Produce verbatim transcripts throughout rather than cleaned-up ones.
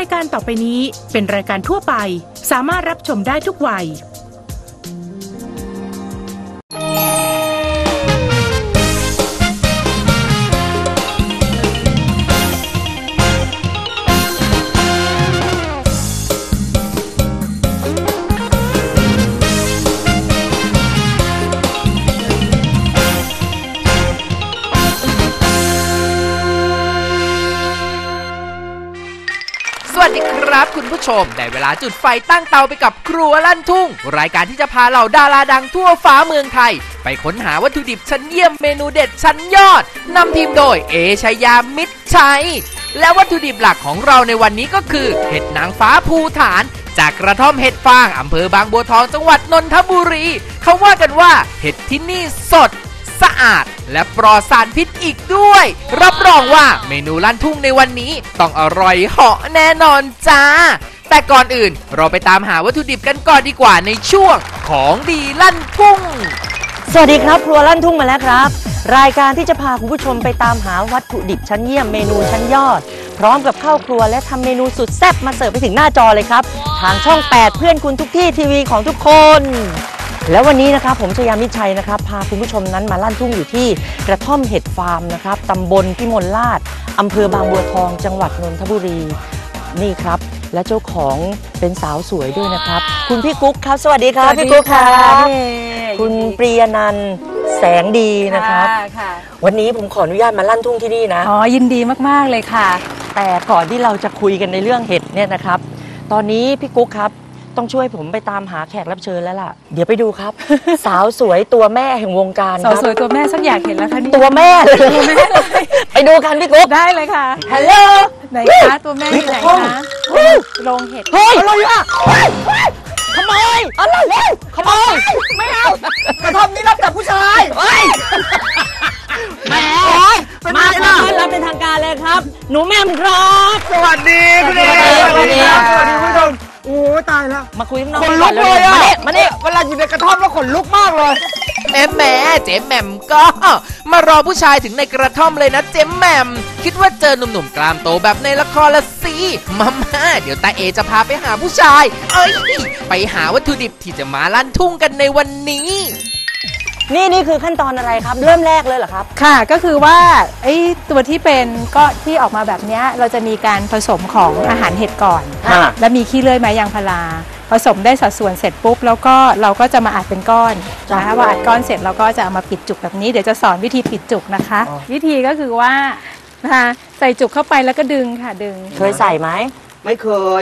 การต่อไปนี้เป็นรายการทั่วไปสามารถรับชมได้ทุกวัยสวัสดีครับคุณผู้ชมได้เวลาจุดไฟตั้งเตาไปกับครัวลั่นทุ่งรายการที่จะพาเหล่าดาราดังทั่วฟ้าเมืองไทยไปค้นหาวัตถุดิบชั้นเยี่ยมเมนูเด็ดชั้นยอดนำทีมโดยเอชยามิตรชัยและวัตถุดิบหลักของเราในวันนี้ก็คือเห็ดนางฟ้าภูฐานจากกระท่อมเห็ดฟางอำเภอบางบัวทองจังหวัดนนทบุรีเขาว่ากันว่าเห็ดที่นี่สดสะอาดและปลอดสารพิษอีกด้วยรับรองว่าเมนูลั่นทุ่งในวันนี้ต้องอร่อยเหาะแน่นอนจ้าแต่ก่อนอื่นเราไปตามหาวัตถุดิบกันก่อนดีกว่าในช่วงของดีลั่นทุ่งสวัสดีครับครัวลั่นทุ่งมาแล้วครับรายการที่จะพาคุณผู้ชมไปตามหาวัตถุดิบชั้นเยี่ยมเมนูชั้นยอดพร้อมกับเข้าครัวและทำเมนูสุดแซ่บมาเสิร์ฟไปถึงหน้าจอเลยครับทางช่องแปดเพื่อนคุณทุกที่ทีวีของทุกคนแล้ววันนี้นะครับผมชยามิตรชัยนะครับพาคุณผู้ชมนั้นมาลั่นทุ่งอยู่ที่กระท่อมเห็ดฟาร์มนะครับตำบลพิมลราชอำเภอบางบัวทองจังหวัดนนทบุรีนี่ครับและเจ้าของเป็นสาวสวยด้วยนะครับคุณพี่กุ๊กครับสวัสดีครับพี่กุ๊กครับคุณปรียนันท์แสงดีนะครับวันนี้ผมขออนุญาตมาลั่นทุ่งที่นี่นะอ๋อยินดีมากๆเลยค่ะแต่ก่อนที่เราจะคุยกันในเรื่องเห็ดเนี่ยนะครับตอนนี้พี่กุ๊กครับต้องช่วยผมไปตามหาแขกรับเชิญแล้วล่ะเดี๋ยวไปดูครับ สาวสวยตัวแม่แห่งวงการสาวสวยตัวแม่สักอยากเห็นแล้วค่ะนี่ตัวแม่เลยไปดูกันพี่กุ๊กได้เลยค่ะฮัลโหลไหนคะตัวแม่อยู่ไหนคะโรงเห็ดเฮ้ยอะไรอ่ะขโมยอะไรเลยขโมยไม่เอากระท่อมนี้รับจากผู้ชายเฮ้ยแหมมาต้อนรับเป็นทางการเลยครับหนูแม่มครับสวัสดีคุณเอ๋สวัสดีครับสวัสดีคุณผู้ชมโอ้ตายแล้วมาคุยข้างนอกขนลุกเลยอ่ะมาเนี่ยเวลาอยู่ในกระท่อมแล้วขนลุกมากเลยแม่แม่เจ๊แหม่มก็มารอผู้ชายถึงในกระท่อมเลยนะเจ๊แหม่มคิดว่าเจอหนุ่มๆกล้ามโตแบบในละครละสิมาม่าเดี๋ยวตาเอจะพาไปหาผู้ชายเอ้ยไปหาวัตถุดิบที่จะมาลั่นทุ่งกันในวันนี้นี่นี่คือขั้นตอนอะไรครับเริ่มแรกเลยเหรอครับค่ะก็คือว่าไอ้ตัวที่เป็นก็ที่ออกมาแบบนี้เราจะมีการผสมของอาหารเห็ดก่อนแล้วมีขี้เลื่อยไม้ยางพาราผสมได้สัดส่วนเสร็จปุ๊บแล้วก็เราก็จะมาอัดเป็นก้อนนะคะพออัดก้อนเสร็จเราก็จะเอามาปิดจุกแบบนี้เดี๋ยวจะสอนวิธีปิดจุกนะคะวิธีก็คือว่านะคะใส่จุกเข้าไปแล้วก็ดึงค่ะดึงเคยใส่ไหมไม่เคย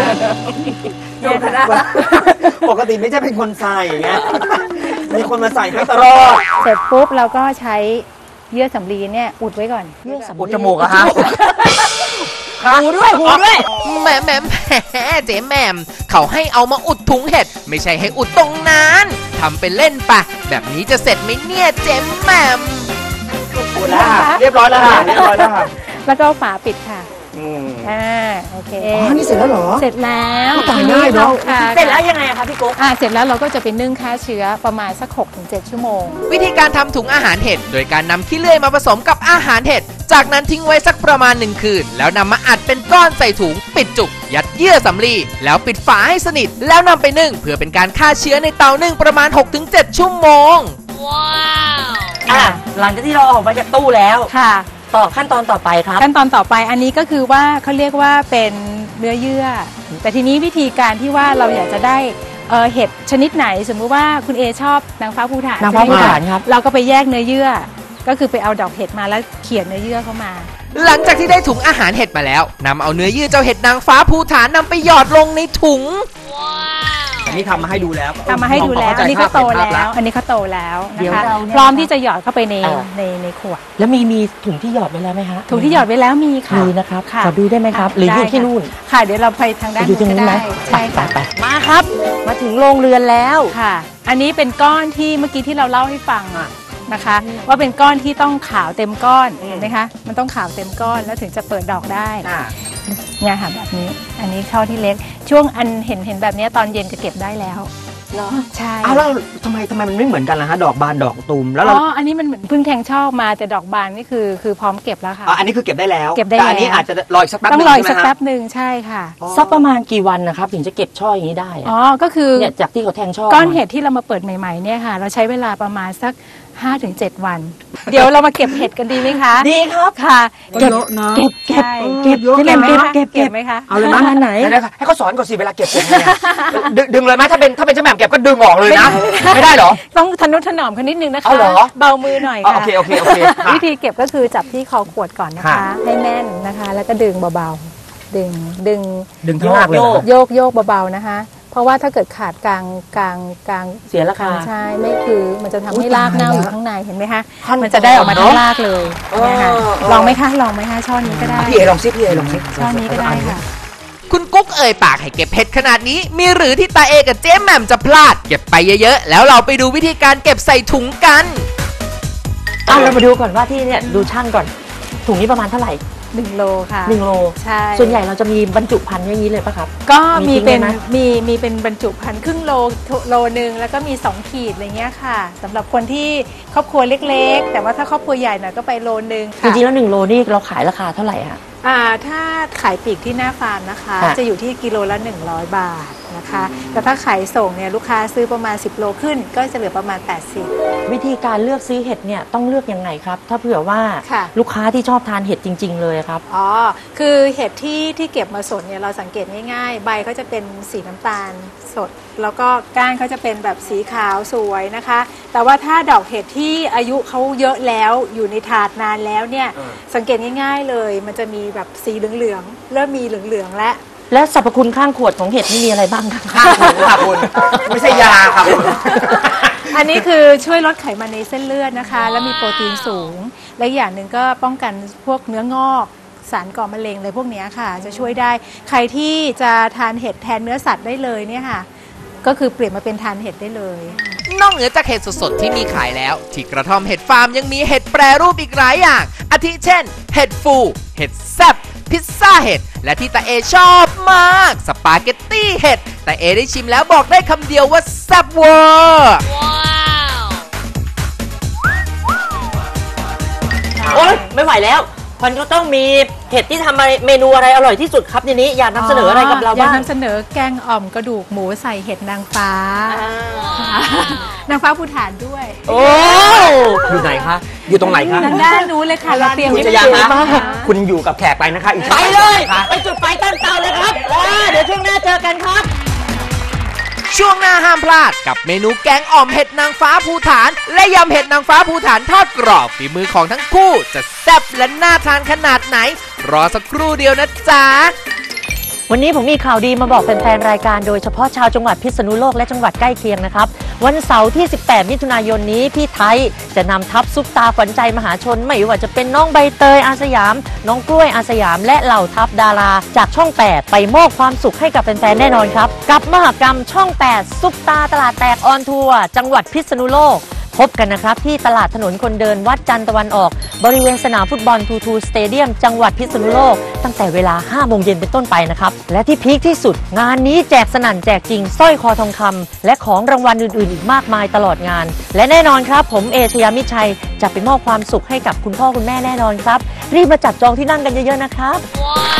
ปกติไม่ใช่เป็นคนใส่ไงมีคนมาใส่ให้ตลอดเสร็จปุ๊บเราก็ใช้เยื่อสำลีเนี่ยอุดไว้ก่อนเยื่อสำลีอุดจมูกอะฮะหูด้วยหูด้วยแหมแหมแหมเจ๊แหม่มเขาให้เอามาอุดถุงเห็ดไม่ใช่ให้อุดตรงนั้นทำเป็นเล่นปะแบบนี้จะเสร็จไหมเนี่ยเจ๊แหม่มอุดแล้วเรียบร้อยแล้วค่ะเรียบร้อยแล้วค่ะแล้วก็ฝาปิดค่ะอ่าโอเคอ๋อนี่เสร็จแล้วเหรอเสร็จแล้วต่างง่ายเนาะเสร็จแล้วยังไงคะพี่กุ๊กอ่าเสร็จแล้วเราก็จะไปนึ่งฆ่าเชื้อประมาณสัก หกถึงเจ็ด ชั่วโมงวิธีการทำถุงอาหารเห็ดโดยการนำขี้เลื่อยมาผสมกับอาหารเห็ดจากนั้นทิ้งไว้สักประมาณหนึ่งคืนแล้วนำมาอัดเป็นก้อนใส่ถุงปิดจุกยัดเยื่อสำลีแล้วปิดฝาให้สนิทแล้วนำไปนึ่งเพื่อเป็นการฆ่าเชื้อในเตานึ่งประมาณ หกถึงเจ็ด ชั่วโมงว้าวอ่ะหลังจากที่เราออกมาจากตู้แล้วค่ะต่อขั้นตอนต่อไปครับขั้นตอนต่อไปอันนี้ก็คือว่าเขาเรียกว่าเป็นเนื้อเยื่อแต่ทีนี้วิธีการที่ว่าเราอยากจะได้เเห็ดชนิดไหนสมมุติว่าคุณเอชอบนางฟ้าภูฐานนางฟ้าภูฐานครับเราก็ไปแยกเนื้อเยื่อก็คือไปเอาดอกเห็ดมาแล้วเขี่ยเนื้อเยื่อเข้ามาหลังจากที่ได้ถุงอาหารเห็ดมาแล้วนำเอาเนื้อเยื่อเจ้าเห็ดนางฟ้าภูฐานนำไปหยอดลงในถุงอันนี้ทำมาให้ดูแล้วทำมาให้ดูแล้วอันนี้เขาโตแล้วอันนี้เขาโตแล้วนะคะพร้อมที่จะหยอดเข้าไปในในในขวดแล้วมีมีถุงที่หยอดไว้แล้วไหมคะถุงที่หยอดไว้แล้วมีค่ะมีนะครับขอดูได้ไหมครับหรืออยู่ที่นู่นค่ะเดี๋ยวเราไปทางด้านนู้นได้ใช่ค่ะมาครับมาถึงโรงเรือนแล้วค่ะอันนี้เป็นก้อนที่เมื่อกี้ที่เราเล่าให้ฟังนะคะว่าเป็นก้อนที่ต้องขาวเต็มก้อนเห็นไหมคะมันต้องขาวเต็มก้อนแล้วถึงจะเปิดดอกได้เนี่ยค่ะแบบนี้อันนี้ช่อที่เล็กช่วงอันเห็นเห็นแบบนี้ตอนเย็นจะเก็บได้แล้วเหรอใช่อ้าวแล้วทำไมทำไมมันไม่เหมือนกันล่ะฮะดอกบานดอกตูมแล้วอ๋เราออันนี้มันเหมือนเพิ่งแทงช่อมาแต่ดอกบานนี่คือคือพร้อมเก็บแล้วค่ะอ่ะอันนี้คือเก็บได้แล้วเก็บได้แต่อันนี้แล้วอาจจะรออีกสักแป๊บต้องนึงรอใช่อีกไหมสักฮะแป๊บหนึ่งใช่ค่ะสักประมาณกี่วันนะครับถึงจะเก็บช่ออย่างนี้ได้อะอ๋อก็คือเนี่ยจากที่เขาแทงช่อก้อนเห็ดที่เรามาเปิดใหม่ๆเนี่ยค่ะ เราใช้เวลาประมาณสัก ห้าถึงเจ็ด วัน เดี๋ยวเรามาเก็บเห็ดกันดีไหมคะดีครับค่ะเก็บเยอะนะเก็บเก็บใช่เก็บเยอะเก็บเก็บไหมเก็บคะเก็บเก็เก็บบไหมคะเอาเลยนะอันไหนเดี๋ยวๆให้เขาสอนก่อนสิเวลาเก็บเก็บไงอะดึงดึงเลยไหมถ้าเป็นถ้าเป็นเจ้าแหม่มเก็บก็ดึงออกเลยนะ ไม่ได้เหรอต้องทนุถนอมเขานิดนึงนะคะเอาเหรอเบามือหน่อยอ๋อค่ะโอเคโอเคโอเคค่ะวิธีเก็บก็คือจับที่คอขวดก่อนนะคะค่ะให้แน่นนะคะ แล้วก็ดึงเบาๆดึงดึงดึงข้างล่างเลยเหรอโยกโยกเบาๆนะคะ เพราะว่าถ้าเกิดขาดกลางกลางกลางเสียราคาใช่ไม่คือมันจะทำให้รากเน่าอยู่ข้างในเห็นไหมคะขั้นตอนมันจะได้ออกมาทั้งรากเลยเออเนี่ยค่ะเออลองไหมคะลองไหมคะช่อนี้ก็ได้พี่เอลองซิพี่เอลองซิช่อนี้ก็ได้ค่ะคุณกุ๊กเอ่ยปากให้เก็บเห็ดขนาดนี้ มีหรือที่ตาเอกับเจ๊แหม่มจะพลาด เก็บไปเยอะๆ แล้วเราไปดูวิธีการเก็บใส่ถุงกันอ่ะเรามาดูก่อนว่าที่เนี่ยดูช่างก่อนถุงนี้ประมาณเท่าไหร่หนึ่งโลค่ะหนึ่งโลใช่ส่วนใหญ่เราจะมีบรรจุภัณฑ์อย่างนี้เลยปะครับก็มีมีทิ้งเป็นไว้ไหมมีมีเป็นบรรจุภัณฑ์ครึ่งโลโลนึงแล้วก็มีสองขีดอะไรเงี้ยค่ะสำหรับคนที่ครอบครัวเล็กๆ แต่ว่าถ้าครอบครัวใหญ่หน่อยก็ไปโลนึงจค่ะริงๆแล้วหนึ่งโลนี่เราขายราคาเท่าไหร่ฮะอ่าถ้าขายปลีกที่หน้าฟาร์มนะคะค่ะจะอยู่ที่กิโลละหนึ่งร้อยบาทนะคะแต่ถ้าขายส่งเนี่ยลูกค้าซื้อประมาณสิบโลขึ้น ก็จะเหลือประมาณแปดสิบวิธีการเลือกซื้อเห็ดเนี่ยต้องเลือกยังไงครับ ถ้าเผื่อว่าค่ะลูกค้าที่ชอบทานเห็ดจริง ๆ เลยครับอ๋อ คือเห็ดที่ที่เก็บมาสดเนี่ยเราสังเกตง่ายๆ ใบเขาจะเป็นสีน้ำตาลสด แล้วก็ก้านเขาจะเป็นแบบสีขาวสวยนะคะ แต่ว่าถ้าดอกเห็ดที่อายุเขาเยอะแล้วอยู่ในถาดนานแล้วเนี่ยสังเกตง่ายๆเลย มันจะมีแบบสีเหลืองๆเริ่มมีเหลืองๆแล้วและสรรพคุณข้างขวดของเห็ดนี่มีอะไรบ้างครับข้างถุงค่ะคุณไม่ใช่ยาค่ะคุณอันนี้คือช่วยลดไขมันในเส้นเลือดนะคะ และมีโปรตีนสูง และอีกอย่างหนึ่งก็ป้องกันพวกเนื้องอก สารก่อมะเร็งอะไรพวกเนี้ยค่ะ จะช่วยได้ใครที่จะทานเห็ดแทนเนื้อสัตว์ได้เลยเนี่ยค่ะ ก็คือเปลี่ยนมาเป็นทานเห็ดได้เลยนอกเหนือจากเห็ดสดๆที่มีขายแล้ว ที่กระท่อมเห็ดฟาร์มยังมีเห็ดแปรรูปอีกหลายอย่าง อาทิเช่น เห็ดฟู เห็ดแซ่บพิซซ่าเห็ด และที่ตาเอชอบมาก สปาเกตตี้เห็ดแต่เอได้ชิมแล้วบอกได้คำเดียวว่าแซ่บเวอร์โอ๊ยไม่ไหวแล้วพันก็ต้องมีเห็ดที่ทำเมนูอะไรอร่อยที่สุดครับทีนี้อยากนำเสนออะไรกับเราบ้างอยากนำเสนอแกงอ่อมกระดูกหมูใส่เห็ดนางฟ้า นางฟ้าภูฐานด้วยโอ้อยู่ไหนคะอยู่ตรงไหนคะทางด้านนู้นเลยค่ะเราเตรียมคุณจะยังคะคุณอยู่กับแขกไปนะคะอีกไปเลยค่ะไปจุดไฟตั้งเตาเลยครับอ่าเดี๋ยวช่วงหน้าเจอกันครับช่วงหน้าห้ามพลาดกับเมนูแกงอ่อมเห็ดนางฟ้าภูฐาน และยำเห็ดนางฟ้าภูฐานทอดกรอบฝีมือของทั้งคู่จะแซ่บและน่าทานขนาดไหน รอสักครู่เดียวนะจ๊ะวันนี้ผมมีข่าวดีมาบอกแฟนๆรายการโดยเฉพาะชาวจังหวัดพิษณุโลกและจังหวัดใกล้เคียงนะครับวันเสาร์ที่สิบแปดมิถุนายนนี้พี่ไทยจะนำทัพซุปตาขวัญใจมหาชนไม่ว่าจะเป็นน้องใบเตยอาสยาม น้องกล้วยอาสยาม และเหล่าทัพดาราจากช่องแปดไปมอบความสุขให้กับแฟนๆแน่นอนครับกับมหกรรมช่องแปดซุปตาตลาดแตกออนทัวร์จังหวัดพิษณุโลกพบกันนะครับที่ตลาดถนนคนเดินวัดจันทร์ตะวันออกบริเวณสนามฟุตบอลทูทูสเตเดียมจังหวัดพิษณุโลกตั้งแต่เวลาห้าโมงเย็นเป็นต้นไปนะครับและที่พีคที่สุดงานนี้แจกสนั่นแจกจริงสร้อยคอทองคำและของรางวัลอื่นๆอีกมากมายตลอดงานและแน่นอนครับผมเอชยามิชัยจะไปมอบความสุขให้กับคุณพ่อคุณแม่แน่นอนครับรีบมาจับจองที่นั่งกันเยอะๆนะครับ